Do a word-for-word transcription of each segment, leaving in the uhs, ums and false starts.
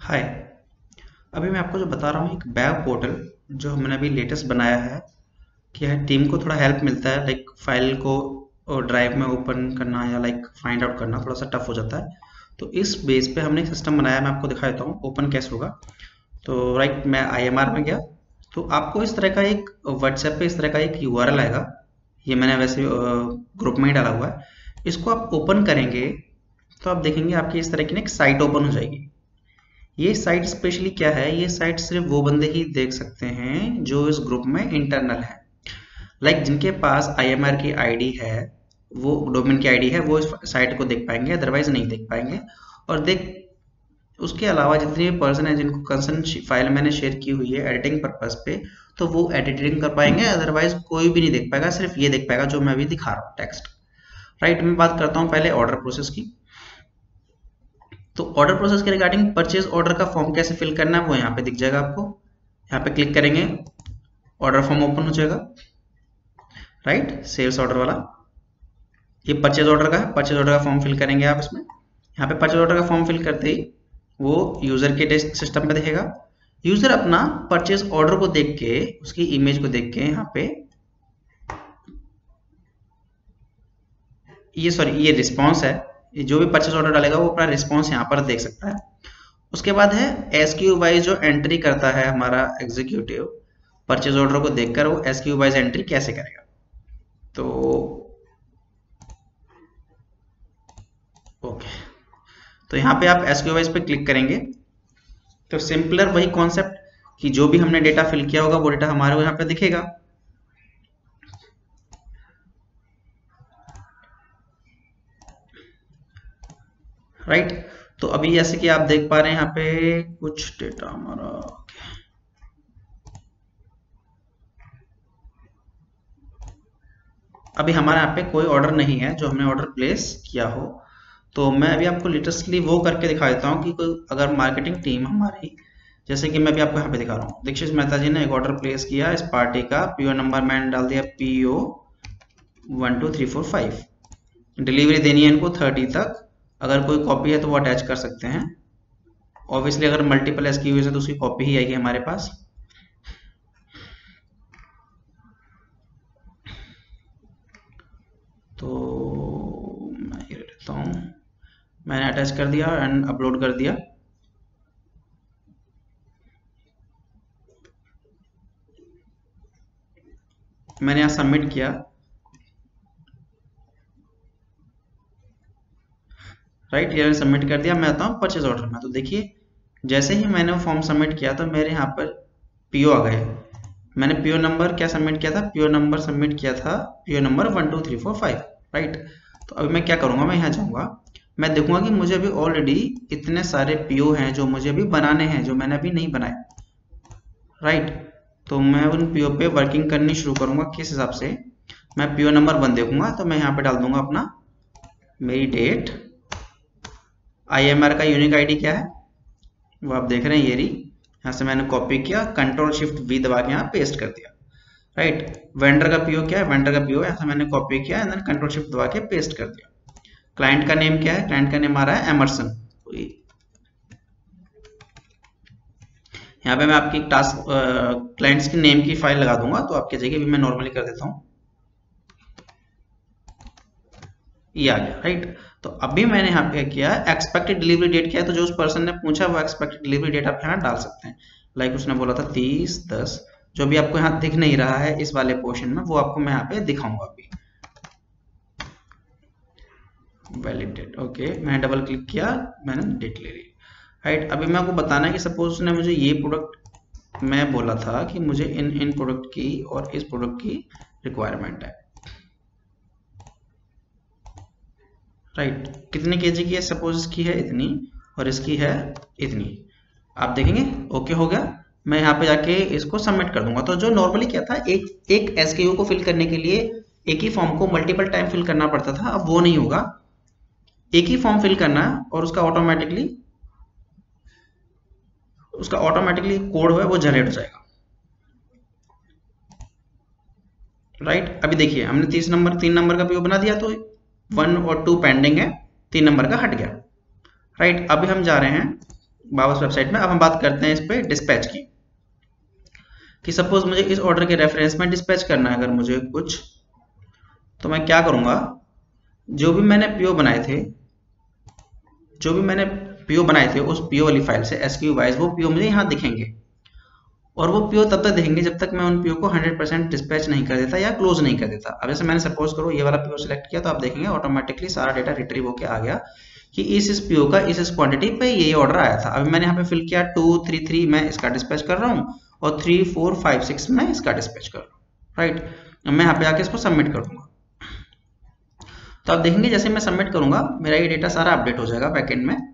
हाय। अभी मैं आपको जो बता रहा हूँ एक वेब पोर्टल जो हमने अभी लेटेस्ट बनाया है। क्या है, टीम को थोड़ा हेल्प मिलता है, लाइक फाइल को ड्राइव में ओपन करना या लाइक फाइंड आउट करना थोड़ा सा टफ हो जाता है। तो इस बेस पे हमने एक सिस्टम बनाया, मैं आपको दिखा देता हूँ ओपन कैसे होगा। तो राइट, मैं आई एम आर में गया तो आपको इस तरह का एक व्हाट्सएप पे इस तरह का एक यू आर एल आएगा। ये मैंने वैसे ग्रुप में ही डाला हुआ है। इसको आप ओपन करेंगे तो आप देखेंगे आपकी इस तरह की ना एक साइट ओपन हो जाएगी। ये साइट स्पेशली क्या है, ये साइट सिर्फ वो बंदे ही देख सकते हैं जो इस ग्रुप में इंटरनल है, लाइक like, जिनके पास आई एम आर की आईडी है, वो डोमेन की आईडी है, वो इस साइट को देख पाएंगे, अदरवाइज नहीं देख पाएंगे। और देख उसके अलावा जितने भी पर्सन है जिनको कंसर्न फाइल मैंने शेयर की हुई है एडिटिंग पर्पज पे, तो वो एडिटिंग कर पाएंगे, अदरवाइज कोई भी नहीं देख पाएगा, सिर्फ ये देख पाएगा जो मैं अभी दिखा रहा हूँ टेक्स्ट। राइट, मैं बात करता हूँ पहले ऑर्डर प्रोसेस की। तो ऑर्डर प्रोसेस के रिगार्डिंग परचेज ऑर्डर का फॉर्म कैसे फिल करना है वो यहाँ पे दिख जाएगा आपको। यहाँ पे क्लिक करेंगे, ऑर्डर फॉर्म ओपन हो जाएगा। राइट, सेल्स ऑर्डर वाला ये परचेज ऑर्डर का है। परचेज ऑर्डर का फॉर्म फिल करेंगे आप इसमें। यहाँ पे परचेज ऑर्डर का फॉर्म फिल करते ही वो यूजर के सिस्टम पे दिखेगा। यूजर अपना परचेज ऑर्डर को देख के, उसकी इमेज को देख के यहाँ पे ये सॉरी ये रिस्पॉन्स है, जो भी परचेज ऑर्डर डालेगा वो अपना रिस्पॉन्स यहाँ पर देख सकता है। उसके बाद है एसक्यू वाइज जो एंट्री करता है हमारा एग्जीक्यूटिव, परचेज ऑर्डर को देखकर वो एसक्यू वाइज एंट्री कैसे करेगा। तो ओके, तो यहाँ पे आप एसक्यू वाइज पे क्लिक करेंगे तो सिंपलर वही कॉन्सेप्ट कि जो भी हमने डेटा फिल किया होगा वो डेटा हमारे को यहाँ पे दिखेगा। Right right? तो अभी जैसे कि आप देख पा रहे हैं यहाँ पे कुछ डेटा हमारा, अभी हमारे यहाँ पे कोई ऑर्डर नहीं है जो हमने ऑर्डर प्लेस किया हो। तो मैं अभी आपको लेटेस्टली वो करके दिखा देता हूँ कि कोई अगर मार्केटिंग टीम हमारी, जैसे कि मैं भी आपको यहाँ पे दिखा रहा हूँ, दीक्षित मेहता जी ने एक ऑर्डर प्लेस किया इस पार्टी का, पीओ नंबर मैंने डाल दिया PO one two three four five, delivery देनी है इनको थर्टी तक। अगर कोई कॉपी है तो वो अटैच कर सकते हैं। ऑब्वियसली अगर मल्टीपल एसक्यूज है तो उसकी कॉपी ही आएगी हमारे पास। तो मैं ये लेता हूँ, मैंने अटैच कर दिया एंड अपलोड कर दिया। मैंने यहाँ सबमिट किया। राइट, ये सबमिट कर दिया। मैं आता हूँ परचेज ऑर्डर में, तो देखिए जैसे ही मैंने वो फॉर्म सबमिट किया तो मेरे यहाँ पर पीओ आ गए। मैंने पीओ नंबर क्या सबमिट किया था, पीओ नंबर सबमिट किया था PO number one two three four five. Right, तो अभी मैं क्या करूँगा, मैं यहाँ जाऊँगा, मैं देखूंगा कि मुझे अभी ऑलरेडी इतने सारे पीओ हैं जो मुझे अभी बनाने हैं, जो मैंने अभी नहीं बनाए। राइट, तो मैं उन पीओ पे वर्किंग करनी शुरू करूँगा। किस हिसाब से, मैं पीओ नंबर वन देखूंगा तो मैं यहाँ पे डाल दूंगा अपना मेरी डेट, आईएमआर का यूनिक आईडी क्या है वो आप देख रहे हैं, ये रही। यहाँ से मैंने कॉपी किया, कंट्रोल शिफ्ट वी दबा के यहाँ पेस्ट कर दिया। राइट, वेंडर का पीओ क्या है, वेंडर का पीओ यहाँ से मैंने कॉपी किया एंड देन कंट्रोल शिफ्ट दबा के पेस्ट कर दिया। क्लाइंट का नेम क्या है, क्लाइंट का नेम आ रहा है एमरसन। यहाँ पे मैं आपकी टास्क क्लाइंट्स की नेम की फाइल लगा दूंगा तो आपकी जगह भी मैं नॉर्मली कर देता हूँ, ये आ गया। राइट, तो अभी मैंने यहाँ पे किया एक्सपेक्टेड डिलीवरी डेट क्या है, तो जो उस पर्सन ने पूछा वो एक्सपेक्टेड डिलीवरी डेट आप यहाँ डाल सकते हैं। लाइक उसने बोला था तीस दस, जो भी आपको यहाँ दिख नहीं रहा है इस वाले पोर्शन में वो आपको मैं यहाँ पे दिखाऊंगा अभी। वैलिड डेट, ओके, मैंने डबल क्लिक किया, मैंने डेट ले ली। राइट, अभी मैं आपको बताना है कि सपोज उसने मुझे ये प्रोडक्ट, मैं बोला था कि मुझे इन इन प्रोडक्ट की और इस प्रोडक्ट की रिक्वायरमेंट है। राइट, कितने केजी की है, सपोज इसकी है इतनी और इसकी है इतनी, आप देखेंगे ओके हो गया। मैं यहाँ पे जाके इसको सबमिट कर दूंगा। तो जो नॉर्मली क्या था, एक एक एसक्यू को फिल करने के लिए एक ही फॉर्म को मल्टीपल टाइम फिल करना पड़ता था, अब वो नहीं होगा। एक ही फॉर्म फिल करना है और उसका ऑटोमेटिकली उसका ऑटोमेटिकली कोड है वो जनरेट हो जाएगा। राइट, अभी देखिए हमने तीस नंबर तीन नंबर का पीओ बना दिया तो वन और टू पेंडिंग है, तीन नंबर का हट गया। राइट, अभी हम जा रहे हैं वापस वेबसाइट में। अब हम बात करते हैं इस पे डिस्पैच की, कि सपोज मुझे इस ऑर्डर के रेफरेंस में डिस्पैच करना है अगर मुझे कुछ, तो मैं क्या करूंगा, जो भी मैंने पीओ बनाए थे जो भी मैंने पीओ बनाए थे उस पीओ वाली फाइल से एसक्यू वाइज वो पीओ मुझे यहाँ दिखेंगे, और वो पीओ तब तक दिखेंगे जब तक मैं उन पीओ को हंड्रेड परसेंट डिस्पैच नहीं कर देता या क्लोज नहीं कर देता। अब जैसे मैंने सपोज करो ये वाला पीओ सिलेक्ट किया, तो आप देखेंगे ऑटोमेटिकली सारा डेटा रिट्रीव होकर आ गया कि इस इस पीओ का इस इस क्वांटिटी पे ये ऑर्डर आया था। अभी मैंने यहाँ पे फिल किया टू थ्री थ्री मैं इसका डिस्पैच कर रहा हूँ, और थ्री फोर फाइव सिक्स मैं इसका डिस्पैच कर रहा हूँ, राइट। अब मैं यहाँ पे आके इसको सबमिट कर दूंगा, तो आप देखेंगे जैसे मैं सबमिट करूंगा मेरा ये डेटा सारा अपडेट हो जाएगा बैकएंड में।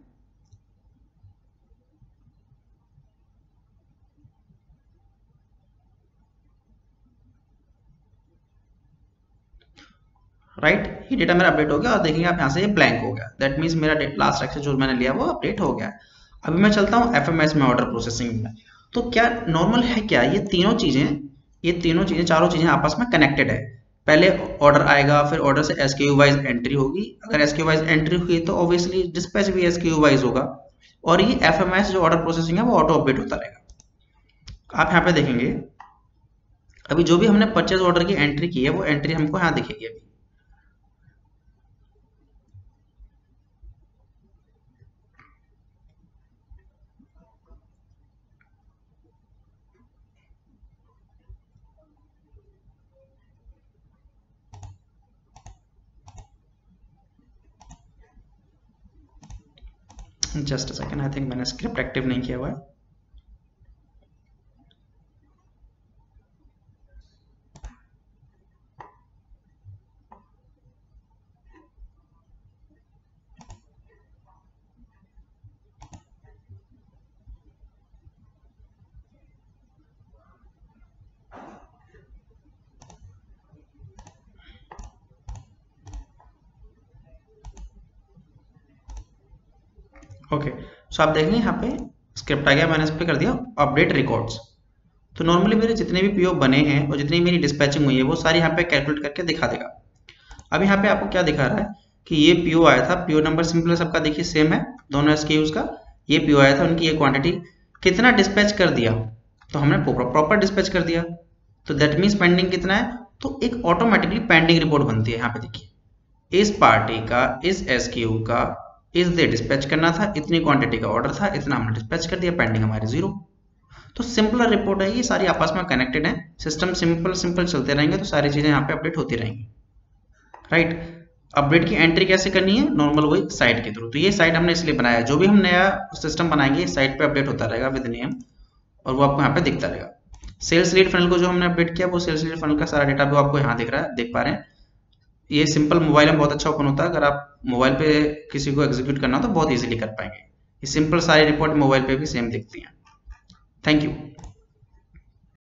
Right right? ये डेटा मेरा अपडेट हो गया, और देखेंगे आप यहाँ से ये ब्लैंक हो गया, दैट मीन्स मेरा लास्ट एक्सेस जो मैंने लिया वो अपडेट हो गया। अभी मैं चलता हूँ एफएमएस में, ऑर्डर प्रोसेसिंग में। तो क्या नॉर्मल है क्या, ये तीनों चीजें ये तीनों चीजें चारों चीजें आपस में कनेक्टेड है। पहले ऑर्डर आएगा, फिर ऑर्डर से एसक्यू वाइज एंट्री होगी, अगर एसक्यू वाइज एंट्री हुई तो ऑब्वियसली डिस्पैच भी एसक्यू वाइज होगा, और ये एफएमएस जो ऑर्डर प्रोसेसिंग है वो ऑटो अपडेट होता रहेगा। आप यहाँ पे देखेंगे अभी जो भी हमने परचेज ऑर्डर की एंट्री की है वो एंट्री हमको यहाँ दिखेगी। अभी just a second, I think मैंने स्क्रिप्ट एक्टिव नहीं किया हुआ है। ओके okay, सो so आप देखेंगे यहाँ पे स्क्रिप्ट आ गया, मैंने इस पर कर दिया अपडेट रिकॉर्ड्स। तो नॉर्मली मेरे जितने भी पीओ बने हैं और जितनी मेरी डिस्पैचिंग हुई है वो सारी यहाँ पे कैलकुलेट करके दिखा देगा। अब यहाँ पे आपको क्या दिखा रहा है कि ये पीओ आया था, पीओ नंबर सिंपल सबका देखिए सेम है दोनों एसक्यूज का, ये पीओ आया था, उनकी ये क्वांटिटी कितना डिस्पैच कर दिया, तो हमने प्रॉपर डिस्पैच कर दिया, तो दैट मीन्स पेंडिंग कितना है, तो एक ऑटोमेटिकली पेंडिंग रिपोर्ट बनती है। यहाँ पे देखिए इस पार्टी का इस एसक्यू का इस डे डिस्पैच करना था, इतनी क्वांटिटी का ऑर्डर था, इतना हमने डिस्पैच कर दिया, पेंडिंग हमारी जीरो। तो सिंपल रिपोर्ट है, ये सारी आपस में कनेक्टेड है, सिस्टम सिंपल सिंपल चलते रहेंगे तो सारी चीजें यहाँ पे अपडेट होती रहेंगी, राइट। अपडेट की एंट्री कैसे करनी है, नॉर्मल वही साइट के थ्रू। तो ये साइट हमने इसलिए बनाया है, जो भी हम नया सिस्टम बनाएंगे साइट पे अपडेट होता रहेगा विद नेम, और वो आपको यहाँ पे दिखता रहेगा। सेल्स लीड फनल को जो हमने अपडेट किया वो सेल्स लीड फनल का सारा डेटा भी आपको यहाँ दिख रहा है, देख पा रहे हैं। ये सिंपल मोबाइल में बहुत अच्छा ओपन होता है, अगर आप मोबाइल पे किसी को एग्जीक्यूट करना हो तो बहुत इजीली कर पाएंगे। ये सिंपल सारी रिपोर्ट मोबाइल पे भी सेम दिखती हैं। Thank you.